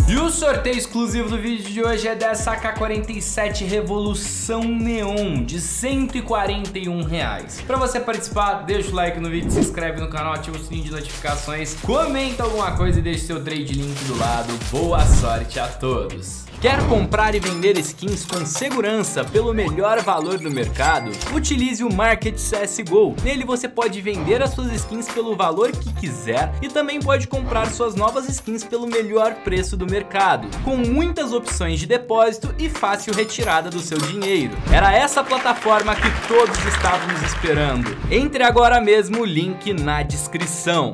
E o sorteio exclusivo do vídeo de hoje é dessa AK-47 Revolução Neon de R$141. Para você participar, deixa o like no vídeo, se inscreve no canal, ativa o sininho de notificações, comenta alguma coisa e deixa seu trade link do lado. Boa sorte a todos! Quer comprar e vender skins com segurança pelo melhor valor do mercado? Utilize o Market CSGO. Nele você pode vender as suas skins pelo valor que quiser e também pode comprar suas novas skins pelo melhor preço do mercado, com muitas opções de depósito e fácil retirada do seu dinheiro. Era essa plataforma que todos estávamos esperando. Entre agora mesmo, o link na descrição.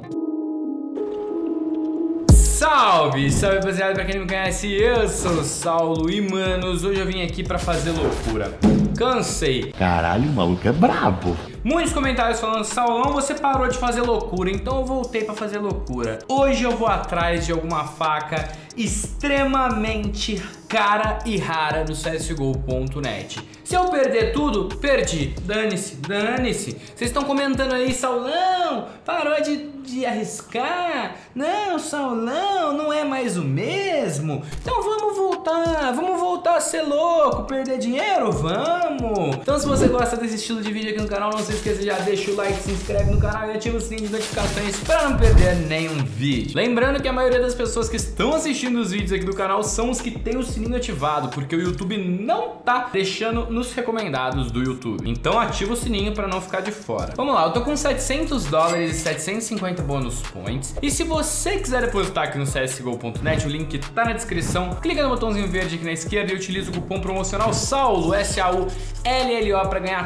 Salve, salve rapaziada, pra quem não me conhece, eu sou o Saulo e manos, hoje eu vim aqui pra fazer loucura. Cansei. Caralho, o maluco é brabo. Muitos comentários falando, Saulão, você parou de fazer loucura, então eu voltei pra fazer loucura. Hoje eu vou atrás de alguma faca extremamente cara e rara no CSGO.net. Se eu perder tudo, perdi. Dane-se, dane-se. Vocês estão comentando aí, Saulão, parou de arriscar? Não, Saulão, não é mais o mesmo. Então vamos voltar a ser louco, perder dinheiro? Vamos! Então se você gosta desse estilo de vídeo aqui no canal, não se esqueça, já deixa o like, se inscreve no canal e ativa o sininho de notificações para não perder nenhum vídeo. Lembrando que a maioria das pessoas que estão assistindo os vídeos aqui do canal são os que tem o sininho ativado, porque o YouTube não tá deixando nos recomendados do YouTube. Então ativa o sininho para não ficar de fora. Vamos lá, eu tô com $700 e 750 bônus points. E se você quiser depositar aqui no CSGO.net, o link tá na descrição. Clica no botãozinho verde aqui na esquerda e utiliza o cupom promocional SAULO, SAULLO, para ganhar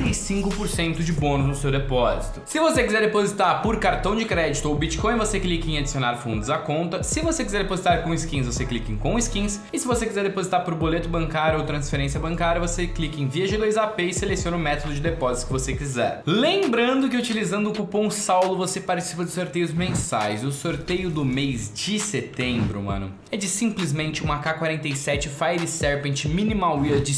35% de bônus no seu depósito. Se você quiser depositar por cartão de crédito ou Bitcoin, você clica em adicionar fundos à conta. Se você quiser depositar com skins, você clica em com skins. E se você quiser depositar por boleto bancário ou transferência bancária, você clica em via G2AP e seleciona o método de depósito que você quiser. Lembrando que utilizando o cupom SAULO você participa de sorteios mensais. O sorteio do mês de setembro, mano, é de simplesmente uma AK-47 Fire Serpent Minimal Wear de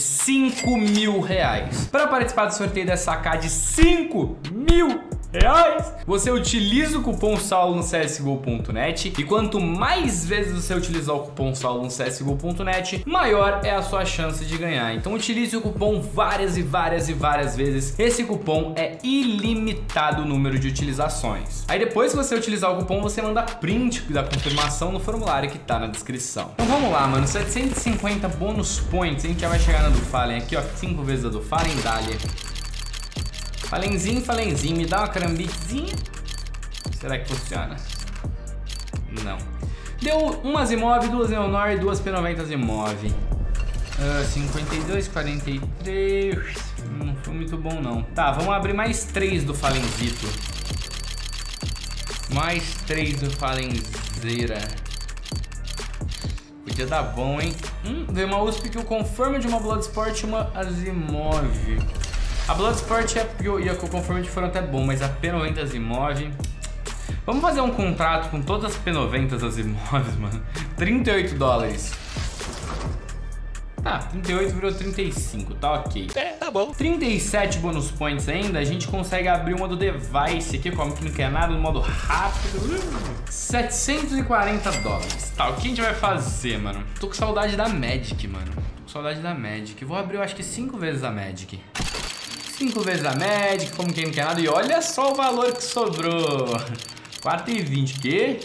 R$5.000. Para participar do sorteio dessa AK de R$5.000, você utiliza o cupom SAULO no CSGO.net e quanto mais vezes você utilizar o cupom SAULO no CSGO.net, maior é a sua chance de ganhar. Então utilize o cupom várias e várias vezes. Esse cupom é ilimitado o número de utilizações. Aí depois que você utilizar o cupom, você manda print da confirmação no formulário que tá na descrição. Então vamos lá, mano, 750 bônus points, a gente já vai chegar na do Fallen aqui, ó, 5 vezes a do Fallen, dali. Fallenzinho, me dá uma carambiquezinha. Será que funciona? Não. Deu umas imóveis, 2 Neonor e 2 P90 imóveis. 52, 43. Não foi muito bom não. Tá, vamos abrir mais 3 do Fallenzito. Mais 3 do Fallenzeira. Podia dar bom, hein? Veio uma USP que o conforme de uma Bloodsport e uma Asimov. A Bloodsport e a Conformed foram até bom, mas a P90 Asimov... Vamos fazer um contrato com todas as P90 Asimovs, mano. $38. Tá, 38 virou 35, tá ok. Tá bom. 37 bônus points ainda, a gente consegue abrir uma do Device aqui, como que não quer nada, no modo rápido. $740. Tá, o que a gente vai fazer, mano? Tô com saudade da Magic, mano. Tô com saudade da Magic. Vou abrir, eu acho que 5 vezes a Magic. 5 vezes a Magic, como quem não quer nada. E olha só o valor que sobrou. 4,20, que?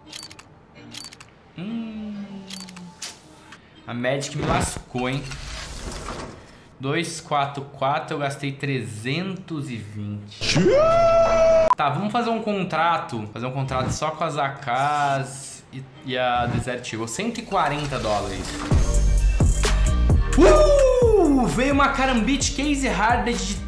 A Magic me lascou, hein? 244, eu gastei 320. Tá, vamos fazer um contrato. Fazer um contrato só com as AKs e a Desert Eagle. $140. Veio uma Karambit Case Harded de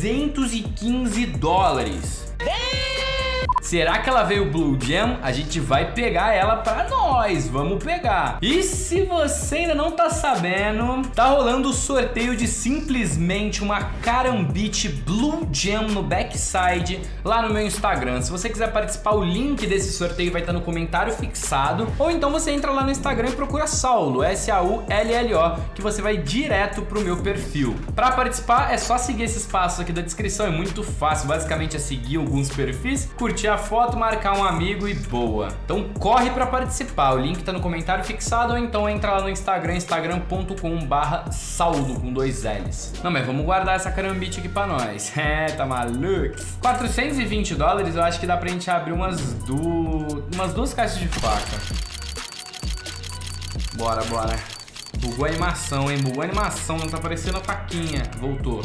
$315. Será que ela veio Blue Gem? A gente vai pegar ela pra nós, vamos pegar. E se você ainda não tá sabendo, tá rolando o sorteio de simplesmente uma Karambit Blue Gem no backside lá no meu Instagram. Se você quiser participar, o link desse sorteio vai estar no comentário fixado. Ou então você entra lá no Instagram e procura Saulo, SAULLO, que você vai direto pro meu perfil. Pra participar é só seguir esses passos aqui da descrição, é muito fácil. Basicamente é seguir alguns perfis, curtir a foto, marcar um amigo e boa. Então corre pra participar, o link tá no comentário fixado ou então entra lá no Instagram, instagram.com/saulo com 2 L's. Não, mas vamos guardar essa carambite aqui pra nós. É, tá maluco? $420 eu acho que dá pra gente abrir umas duas caixas de faca. Bora, bora. Bugou a animação, hein? Bugou a animação, não tá aparecendo a faquinha. Voltou.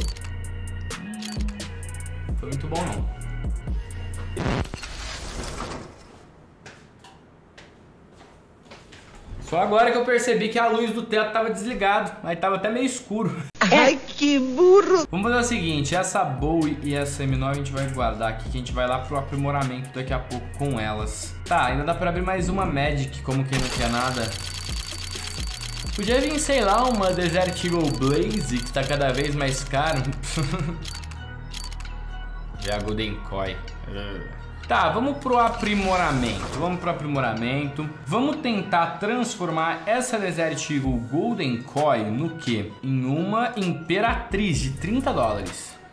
Foi muito bom, não. Só agora que eu percebi que a luz do teto tava desligado. Aí tava até meio escuro. Ai, que burro! Vamos fazer o seguinte, essa Bowie e essa M9 a gente vai guardar aqui, que a gente vai lá pro aprimoramento daqui a pouco com elas. Tá, ainda dá pra abrir mais uma Magic, como quem não quer nada. Podia vir, sei lá, uma Desert Eagle Blaze, que tá cada vez mais caro. Já a Golden Koi. Tá, vamos pro aprimoramento. Vamos tentar transformar essa Desert Eagle Golden Koi no quê? Em uma Imperatriz de $30.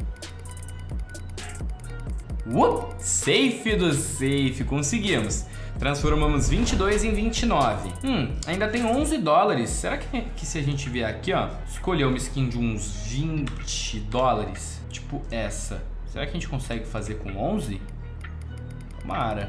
Safe do safe, conseguimos. Transformamos 22 em 29. Ainda tem $11. Será que se a gente vier aqui, ó, escolher uma skin de uns $20, tipo essa, será que a gente consegue fazer com 11? Tomara.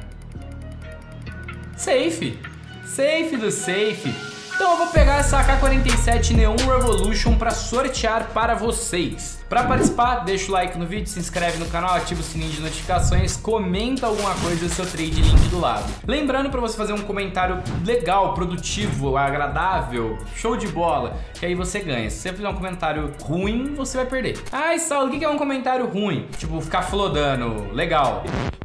Safe. Safe do safe. Então eu vou pegar essa AK-47 Neon Revolution para sortear para vocês. Para participar, deixa o like no vídeo, se inscreve no canal, ativa o sininho de notificações, comenta alguma coisa, seu trade link do lado. Lembrando para você fazer um comentário legal, produtivo, agradável, show de bola, que aí você ganha. Se você fizer um comentário ruim, você vai perder. Ai, Saulo, o que é um comentário ruim? Tipo, ficar flodando, legal.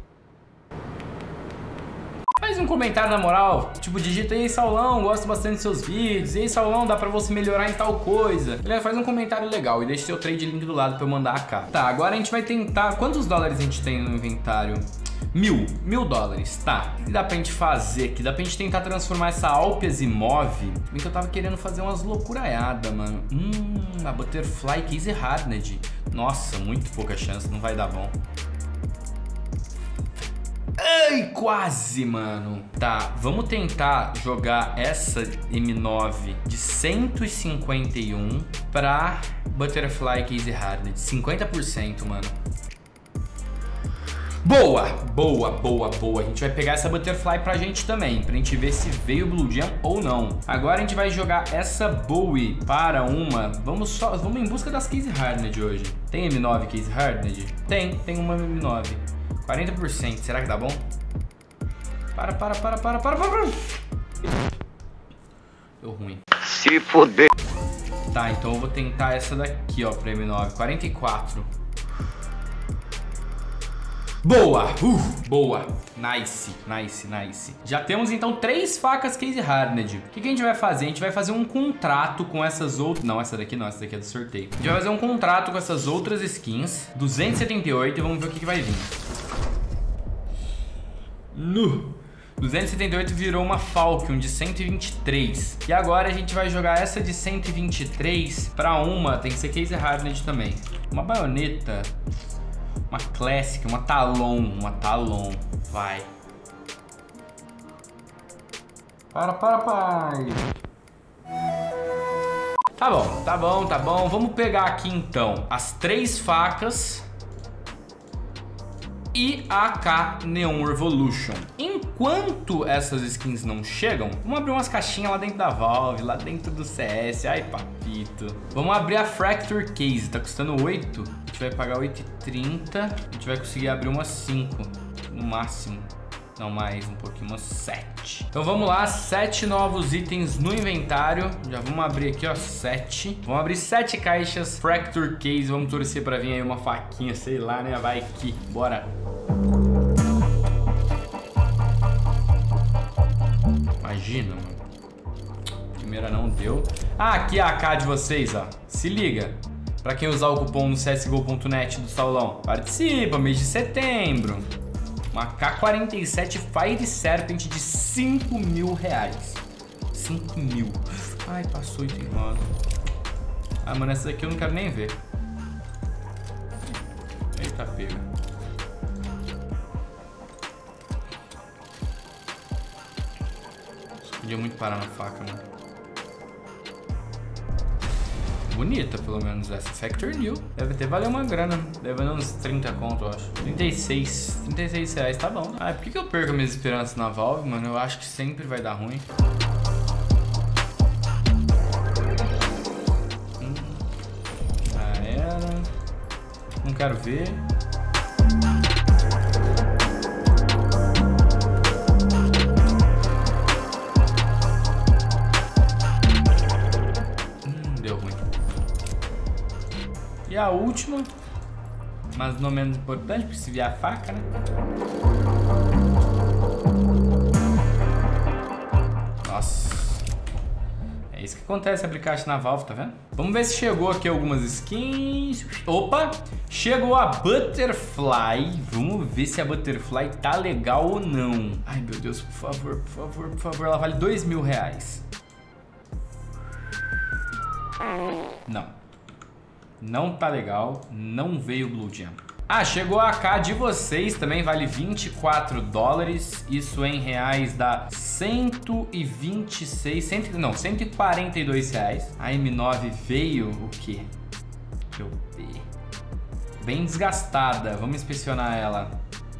Faz um comentário na moral, tipo, digita aí, Saulão, gosto bastante dos seus vídeos, e aí, Saulão, dá pra você melhorar em tal coisa. Ele faz um comentário legal e deixa seu trade link do lado pra eu mandar a cá. Tá, agora a gente vai tentar, quantos dólares a gente tem no inventário? $1.000, tá. O que dá pra gente fazer aqui? Dá pra gente tentar transformar essa Alpias Imove, bem que eu tava querendo fazer umas loucuraiadas, mano. A Butterfly Case Hardened. Nossa, muito pouca chance, não vai dar bom. Ai, quase, mano. Tá, vamos tentar jogar essa M9 de 151 pra Butterfly Case Hardened. 50%, mano. Boa, boa, boa, boa. A gente vai pegar essa Butterfly pra gente também, pra gente ver se veio Blue Gem ou não. Agora a gente vai jogar essa Bowie para uma... Vamos em busca das Case Hardened hoje. Tem M9 Case Hardened? Tem uma M9. 40%, será que dá bom? Para. Deu ruim. Se foder. Tá, então eu vou tentar essa daqui, ó, pra M9. 44. Boa! Boa! Nice. Já temos então 3 facas Case Hardened. O que a gente vai fazer? A gente vai fazer um contrato com essas outras... Não, essa daqui não, essa daqui é do sorteio. A gente vai fazer um contrato com essas outras skins. 278 e vamos ver o que vai vir. 278 virou uma Falcon de 123. E agora a gente vai jogar essa de 123 pra uma, tem que ser Case Hardened também. Uma baioneta, uma Classic, uma Talon, vai. Para. Tá bom. Vamos pegar aqui então as 3 facas e a AK Neon Revolution. Enquanto essas skins não chegam, vamos abrir umas caixinhas lá dentro da Valve, lá dentro do CS. Ai, papito. Vamos abrir a Fracture Case, tá custando 8. A gente vai pagar 8,30. A gente vai conseguir abrir umas 5 no máximo. Não, mais um pouquinho, umas 7. Então vamos lá, 7 novos itens no inventário. Já vamos abrir aqui, ó, 7. Vamos abrir 7 caixas Fracture Case. Vamos torcer pra vir aí uma faquinha, sei lá, né? Vai aqui, bora. Imagina, mano. Primeira não deu. Ah, aqui é a AK de vocês, ó. Se liga. Pra quem usar o cupom no csgo.net do Saulão. Participa, mês de setembro. Uma K-47 Fire Serpent de R$5.000. 5.000. Ai, passou item rosa. Ah, mano, essa daqui eu não quero nem ver. Eita, pega. Podia muito parar na faca, mano. Bonita, pelo menos, essa. Factory New. Deve ter valer uma grana. Deve valer uns 30 conto, eu acho. 36 reais, tá bom. Ah, por que eu perco minhas esperanças na Valve, mano? Eu acho que sempre vai dar ruim. Já era. Não quero ver. Deu ruim. E a última, mas não menos importante, porque se vier a faca, né? Nossa. É isso que acontece abrir caixa na Valve, tá vendo? Vamos ver se chegou aqui algumas skins. Opa! Chegou a Butterfly. Vamos ver se a Butterfly tá legal ou não. Ai, meu Deus, por favor, por favor, por favor. Ela vale 2.000 reais. Não. Não tá legal. Não veio o Blue Gem. Ah, chegou a AK de vocês também. Vale 24 dólares. Isso em reais dá 126... Não, 142 reais. A M9 veio o quê? Deixa eu ver. Bem desgastada. Vamos inspecionar ela.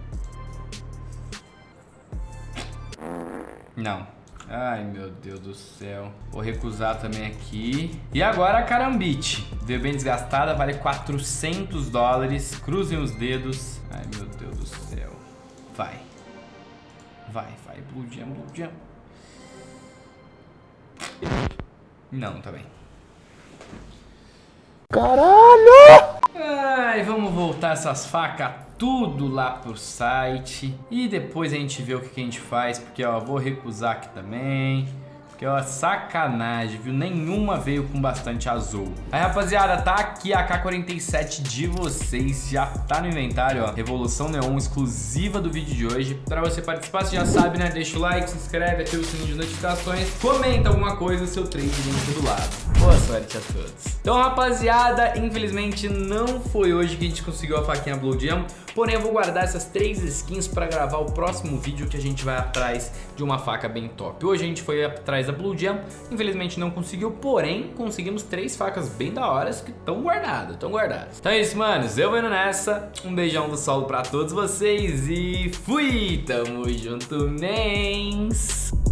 Não. Ai, meu Deus do céu. Vou recusar também aqui. E agora a Karambit. Veio bem desgastada, vale 400 dólares. Cruzem os dedos. Ai, meu Deus do céu. Vai. Vai, vai. Blue Gem, Blue Gem. Não, tá bem. Caralho! Ai, vamos voltar essas facas tudo lá pro site. E depois a gente vê o que a gente faz. Porque, ó, vou recusar aqui também. Porque, ó, sacanagem, viu? Nenhuma veio com bastante azul. Aí, rapaziada, tá aqui a AK-47 de vocês. Já tá no inventário, ó. Revolução Neon, exclusiva do vídeo de hoje. Pra você participar, você já sabe, né? Deixa o like, se inscreve, ativa o sininho de notificações. Comenta alguma coisa, seu trade vem do lado. Boa sorte a todos. Então, rapaziada, infelizmente não foi hoje que a gente conseguiu a faquinha Blue Gem. Porém, eu vou guardar essas 3 skins pra gravar o próximo vídeo que a gente vai atrás de uma faca bem top. Hoje a gente foi atrás da Blue Gem, infelizmente não conseguiu, porém conseguimos 3 facas bem da hora que estão guardadas, Então é isso, manos, eu vou indo nessa. Um beijão do solo pra todos vocês e fui! Tamo junto, mens!